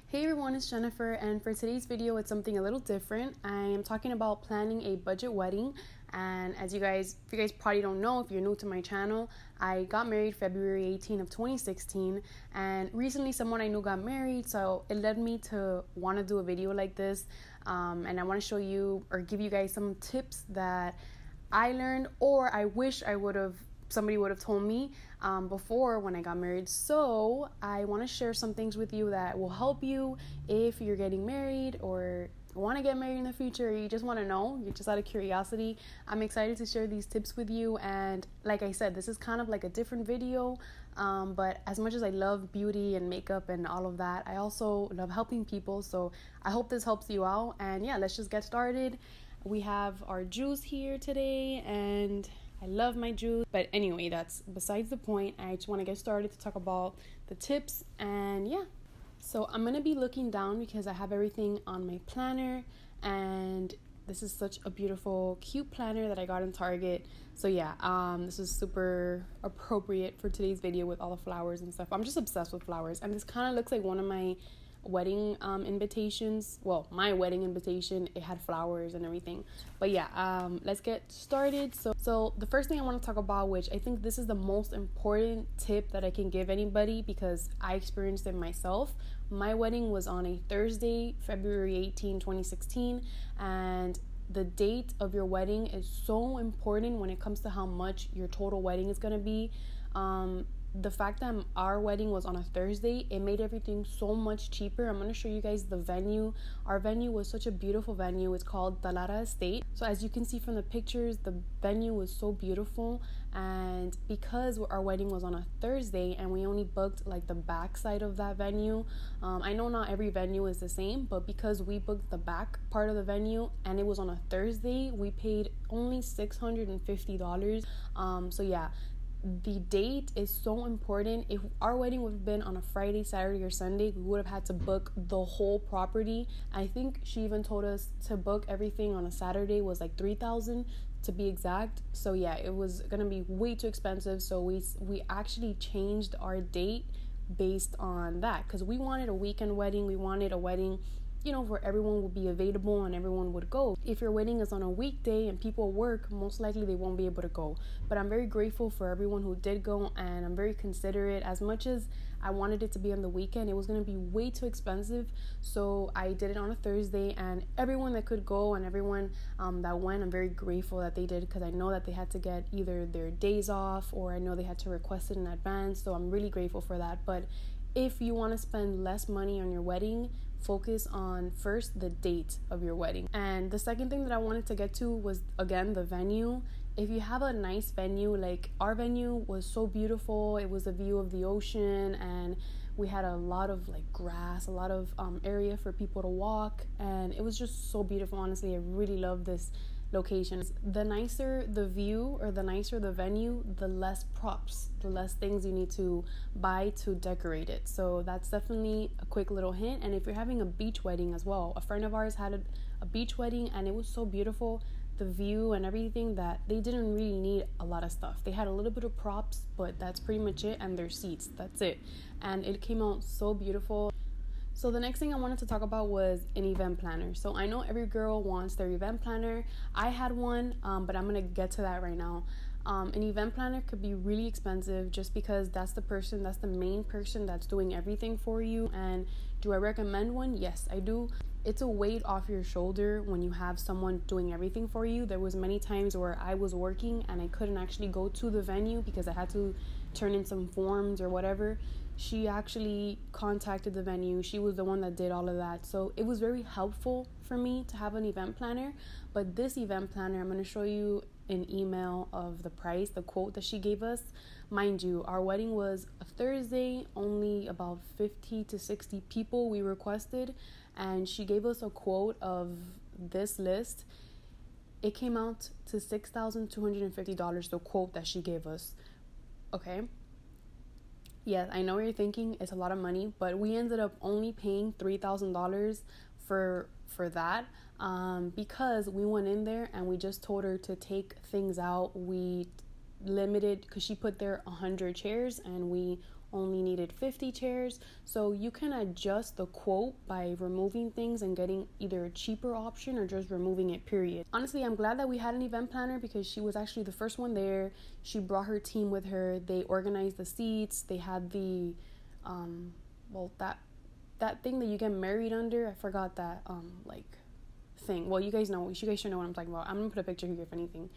Hey everyone, it's Jennifer, and for today's video, it's something a little different. I am talking about planning a budget wedding, and if you guys probably don't know, if you're new to my channel, I got married February 18 of 2016, and recently someone I knew got married, so it led me to want to do a video like this, and I want to show you or give you guys some tips that I learned, or I wish somebody would have told me before when I got married. So I want to share some things with you that will help you if you're getting married or want to get married in the future, or you just want to know, you're just out of curiosity. I'm excited to share these tips with you, and like I said, this is kind of like a different video, but as much as I love beauty and makeup and all of that, I also love helping people, so I hope this helps you out. And yeah, let's just get started. We have our juice here today, and I love my juice. But anyway, that's besides the point. I just want to get started to talk about the tips. And yeah, so I'm going to be looking down because I have everything on my planner. And this is such a beautiful, cute planner that I got in Target. So yeah, this is super appropriate for today's video with all the flowers and stuff. I'm just obsessed with flowers. And this kind of looks like one of my wedding invitations. Well, my wedding invitation, it had flowers and everything. But yeah, let's get started. So the first thing I want to talk about, which I think this is the most important tip that I can give anybody because I experienced it myself. My wedding was on a Thursday, February 18, 2016, and the date of your wedding is so important when it comes to how much your total wedding is going to be. The fact that our wedding was on a Thursday, it made everything so much cheaper. I'm going to show you guys the venue. Our venue was such a beautiful venue. It's called Talara Estate. So as you can see from the pictures, the venue was so beautiful. And because our wedding was on a Thursday and we only booked like the back side of that venue, I know not every venue is the same, but because we booked the back part of the venue and it was on a Thursday, we paid only $650. So yeah, the date is so important. If our wedding would have been on a Friday, Saturday, or Sunday, we would have had to book the whole property. I think she even told us to book everything on a Saturday was like $3,000 to be exact. So yeah, it was gonna be way too expensive. So we actually changed our date based on that because we wanted a weekend wedding. We wanted a wedding, where everyone would be available and everyone would go. If your wedding is on a weekday and people work, most likely they won't be able to go. But I'm very grateful for everyone who did go, and I'm very considerate. As much as I wanted it to be on the weekend, it was going to be way too expensive. So I did it on a Thursday, and everyone that could go and everyone that went, I'm very grateful that they did because I know that they had to get either their days off or I know they had to request it in advance. So I'm really grateful for that. But if you want to spend less money on your wedding, focus on first the date of your wedding. And the second thing that I wanted to get to was, again, the venue. If you have a nice venue, like our venue was so beautiful. It was a view of the ocean, and we had a lot of like grass, a lot of area for people to walk, and it was just so beautiful. Honestly, I really love this location. The nicer the view or the nicer the venue, the less props, the less things you need to buy to decorate it. So that's definitely a quick little hint. And if you're having a beach wedding as well, a friend of ours had a beach wedding and it was so beautiful, the view and everything, that they didn't really need a lot of stuff. They had a little bit of props, but that's pretty much it, and their seats, that's it. And it came out so beautiful. So the next thing I wanted to talk about was an event planner. So I know every girl wants their event planner. I had one, but I'm going to get to that right now. An event planner could be really expensive just because that's the main person that's doing everything for you. And do I recommend one? Yes, I do. It's a weight off your shoulder when you have someone doing everything for you. There was many times where I was working and I couldn't actually go to the venue because I had to turn in some forms or whatever. She actually contacted the venue. She was the one that did all of that. So it was very helpful for me to have an event planner. But this event planner, I'm going to show you an email of the price, the quote that she gave us. Mind you, our wedding was a Thursday, only about 50 to 60 people we requested. And she gave us a quote of this list. It came out to $6,250, the quote that she gave us. Okay. Yes, I know what you're thinking. It's a lot of money, but we ended up only paying $3,000 for that because we went in there and we just told her to take things out. We limited, because she put there 100 chairs and we only needed 50 chairs. So you can adjust the quote by removing things and getting either a cheaper option or just removing it, period. Honestly, I'm glad that we had an event planner because she was actually the first one there. She brought her team with her. They organized the seats. They had the that thing that you get married under. I forgot that like thing. Well, you guys should know what I'm talking about. I'm gonna put a picture here if anything.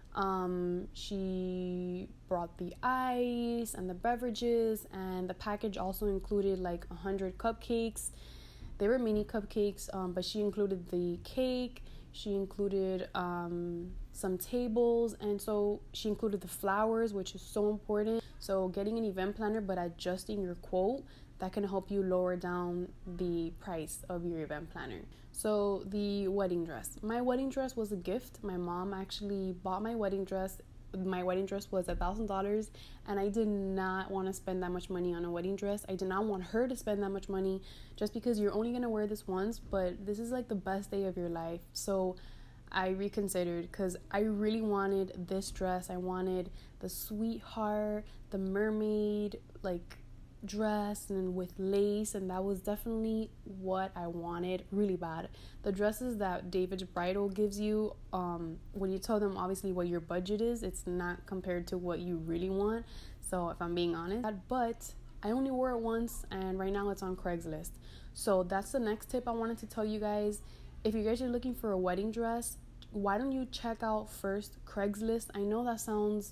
She brought the ice and the beverages, and the package also included like 100 cupcakes. They were mini cupcakes, but she included the cake. She included some tables, and so she included the flowers, which is so important. So getting an event planner but adjusting your quote, that can help you lower down the price of your event planner. So the wedding dress. My wedding dress was a gift. My mom actually bought my wedding dress. My wedding dress was $1,000, and I did not want to spend that much money on a wedding dress. I did not want her to spend that much money just because you're only going to wear this once, but this is like the best day of your life. So I reconsidered because I really wanted this dress. I wanted the sweetheart, the mermaid, like dress and with lace, and that was definitely what I wanted really bad. The dresses that David's Bridal gives you, when you tell them obviously what your budget is, it's not compared to what you really want. So if I'm being honest, but I only wore it once, and right now it's on Craigslist. So that's the next tip I wanted to tell you guys. If you guys are looking for a wedding dress, why don't you check out first Craigslist? I know that sounds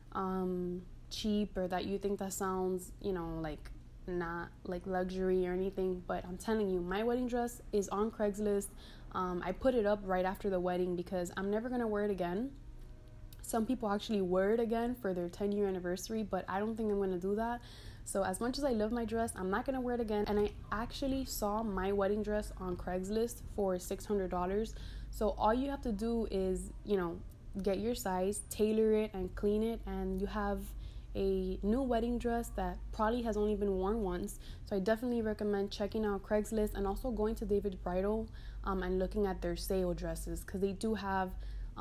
cheap, or that you think that sounds, like not like luxury or anything, but I'm telling you, my wedding dress is on Craigslist. I put it up right after the wedding because I'm never gonna wear it again. Some people actually wear it again for their 10-year anniversary, but I don't think I'm gonna do that. So as much as I love my dress, I'm not gonna wear it again. And I actually saw my wedding dress on Craigslist for $600. So all you have to do is, get your size, tailor it, and clean it, and you have a new wedding dress that probably has only been worn once. So I definitely recommend checking out Craigslist and also going to David's Bridal and looking at their sale dresses, because they do have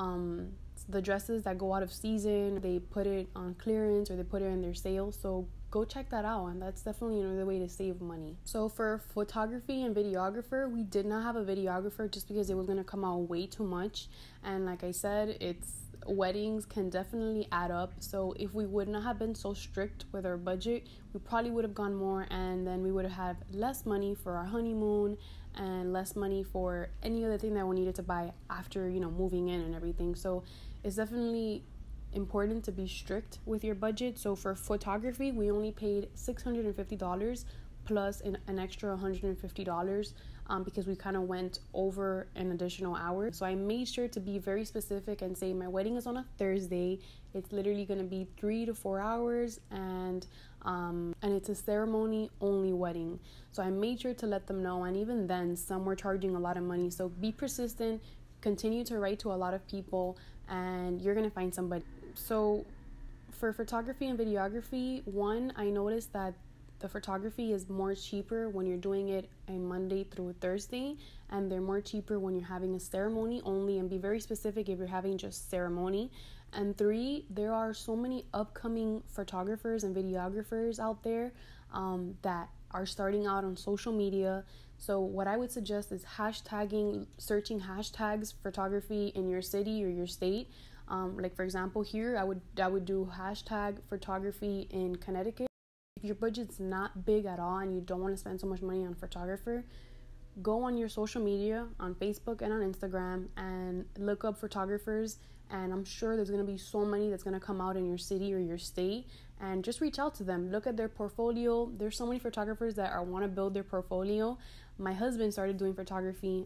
the dresses that go out of season. They put it on clearance or they put it in their sale. So go check that out, and that's definitely another way to save money. So for photography and videographer, we did not have a videographer just because it was going to come out way too much. And like I said, weddings can definitely add up. So if we would not have been so strict with our budget, we probably would have gone more, and then we would have had less money for our honeymoon and less money for any other thing that we needed to buy after, moving in and everything. So it's definitely important to be strict with your budget. So for photography, we only paid $650 plus an extra $150 because we kind of went over an additional hour. So I made sure to be very specific and say my wedding is on a Thursday. It's literally going to be 3 to 4 hours, and it's a ceremony only wedding. So I made sure to let them know, and even then some were charging a lot of money. So be persistent, continue to write to a lot of people, and you're going to find somebody. So for photography and videography, I noticed that the photography is more cheaper when you're doing it a Monday through Thursday, and they're more cheaper when you're having a ceremony only, and be very specific if you're having just ceremony. And 3, there are so many upcoming photographers and videographers out there that are starting out on social media. So what I would suggest is searching hashtags photography in your city or your state. Like for example, here I would do hashtag photography in Connecticut. If your budget's not big at all and you don't want to spend so much money on a photographer, go on your social media, on Facebook and on Instagram, and look up photographers, and I'm sure there's going to be so many that's going to come out in your city or your state, and just reach out to them. Look at their portfolio. There's so many photographers that want to build their portfolio. My husband started doing photography.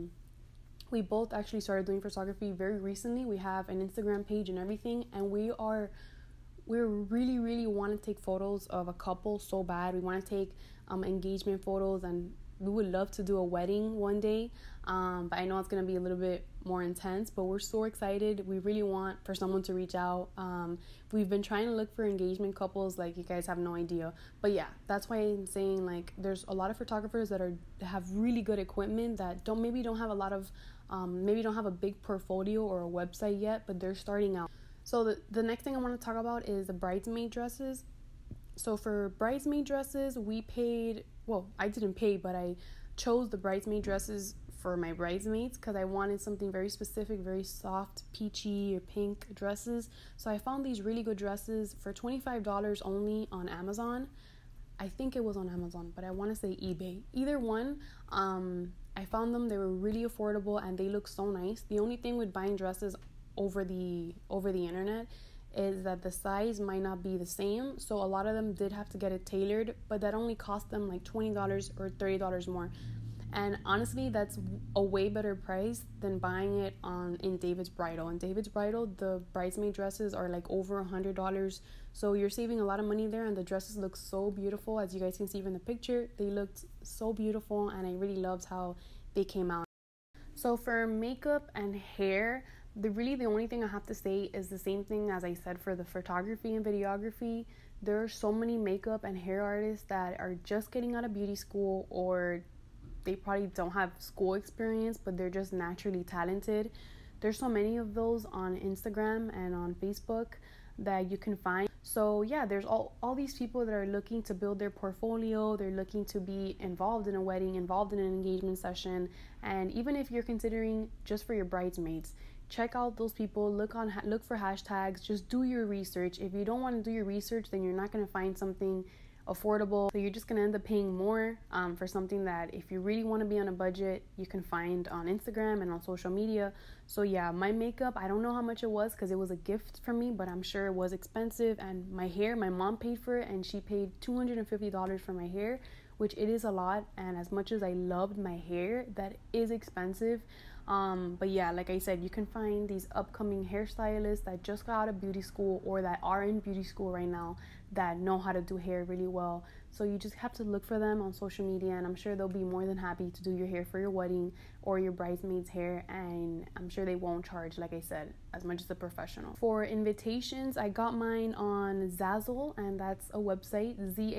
We both actually started doing photography very recently. We have an Instagram page and everything, and we really, really want to take photos of a couple so bad. We want to take engagement photos, and we would love to do a wedding one day. But I know it's going to be a little bit more intense, but we're so excited. We really want for someone to reach out. We've been trying to look for engagement couples, like you guys have no idea. But yeah, that's why I'm saying, like, there's a lot of photographers that have really good equipment that don't have a lot of maybe don't have a big portfolio or a website yet, but they're starting out. So the next thing I want to talk about is the bridesmaid dresses. So for bridesmaid dresses, we paid, well, I didn't pay, but I chose the bridesmaid dresses for my bridesmaids because I wanted something very specific, very soft, peachy or pink dresses. So I found these really good dresses for $25 only on Amazon. I think it was on Amazon, but I want to say eBay. Either one, I found them. They were really affordable and they look so nice. The only thing with buying dresses over the internet is that the size might not be the same. So a lot of them did have to get it tailored, but that only cost them like $20 or $30 more. And honestly, that's a way better price than buying it in David's Bridal. In David's Bridal, the bridesmaid dresses are like over $100. So you're saving a lot of money there, and the dresses look so beautiful. As you guys can see from the picture, they looked so beautiful, and I really loved how they came out. So for makeup and hair, the only thing I have to say is the same thing as I said for the photography and videography. There are so many makeup and hair artists that are just getting out of beauty school, or they probably don't have school experience, but they're just naturally talented. There's so many of those on Instagram and on Facebook that you can find. So yeah, there's all these people that are looking to build their portfolio. They're looking to be involved in a wedding, involved in an engagement session. And even if you're considering just for your bridesmaids, check out those people, look for hashtags, just do your research. If you don't want to do your research, then you're not going to find something affordable, so you're just gonna end up paying more for something that, if you really want to be on a budget, you can find on Instagram and on social media. So yeah, my makeup, I don't know how much it was because it was a gift for me, but I'm sure it was expensive. And my hair, my mom paid for it, and she paid $250 for my hair, which it is a lot. And as much as I loved my hair, that is expensive. But yeah, like I said, you can find these upcoming hairstylists that just got out of beauty school or that are in beauty school right now that know how to do hair really well. So you just have to look for them on social media, and I'm sure they'll be more than happy to do your hair for your wedding or your bridesmaid's hair, and I'm sure they won't charge, like I said, as much as a professional. For invitations, I got mine on Zazzle, and that's a website,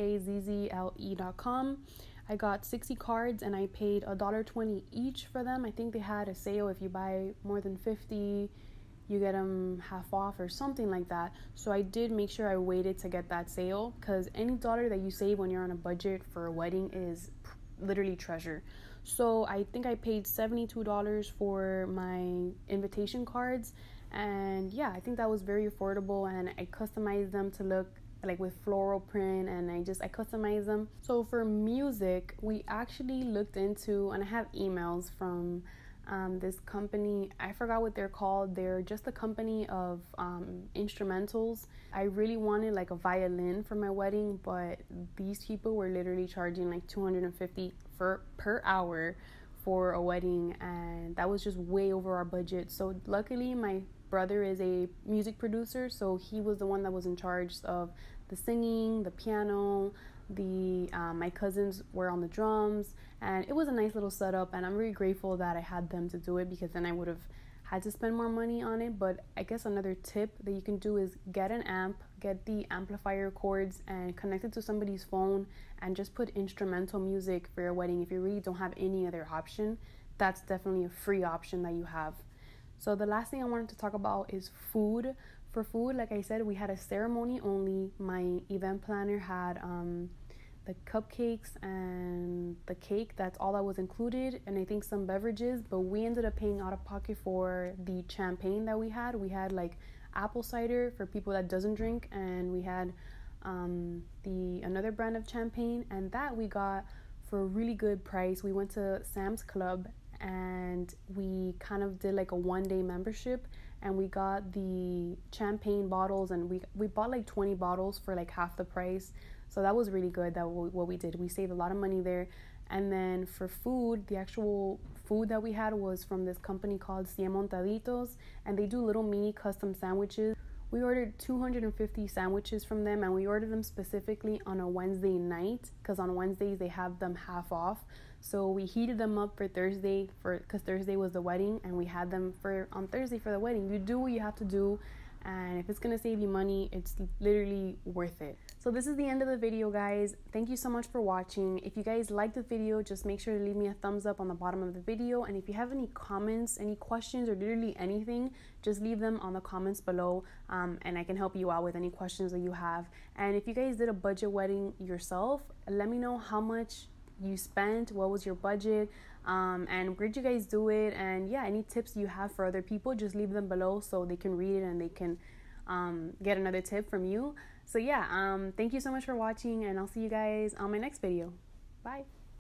zazzle.com. I got 60 cards and I paid $1.20 each for them. I think they had a sale. If you buy more than 50, you get them half off or something like that. So I did make sure I waited to get that sale, because any dollar that you save when you're on a budget for a wedding is literally treasure. So I think I paid $72 for my invitation cards, and yeah, I think that was very affordable, and I customized them to look like with floral print, and I customized them. So for music, we actually looked into, and I have emails from this company. I forgot what they're called. They're just a company of instrumentals. I really wanted like a violin for my wedding, but these people were literally charging like $250 per hour for a wedding, and that was just way over our budget. So luckily my brother is a music producer, so he was the one that was in charge of the singing, the piano, my cousins were on the drums, and it was a nice little setup, and I'm really grateful that I had them to do it, because then I would have had to spend more money on it. But I guess another tip that you can do is get an amp, get the amplifier cords and connect it to somebody's phone, and just put instrumental music for your wedding. If you really don't have any other option, that's definitely a free option that you have. So the last thing I wanted to talk about is food. For food, like I said, we had a ceremony only. My event planner had the cupcakes and the cake. That's all that was included, and I think some beverages, but we ended up paying out of pocket for the champagne that we had. We had like apple cider for people that doesn't drink, and we had another brand of champagne, and that we got for a really good price. We went to Sam's Club, and we kind of did like a one-day membership, and we got the champagne bottles, and we bought like 20 bottles for like half the price. So that was really good. What we did, we saved a lot of money there. And then for food, the actual food that we had was from this company called Cien Montaditos, and they do little mini custom sandwiches. We ordered 250 sandwiches from them, and we ordered them specifically on a Wednesday night, because on Wednesdays they have them half off. So we heated them up for Thursday, because Thursday was the wedding, and we had them on Thursday for the wedding. You do what you have to do, and if it's gonna save you money, it's literally worth it. So this is the end of the video, guys. Thank you so much for watching. If you guys like the video, just make sure to leave me a thumbs up on the bottom of the video. And if you have any comments, any questions, or literally anything, just leave them on the comments below, and I can help you out with any questions that you have. And if you guys did a budget wedding yourself, let me know how much you spent, what was your budget, and where'd you guys do it, and yeah, any tips you have for other people, just leave them below so they can read it and they can get another tip from you. So yeah, thank you so much for watching, and I'll see you guys on my next video. Bye.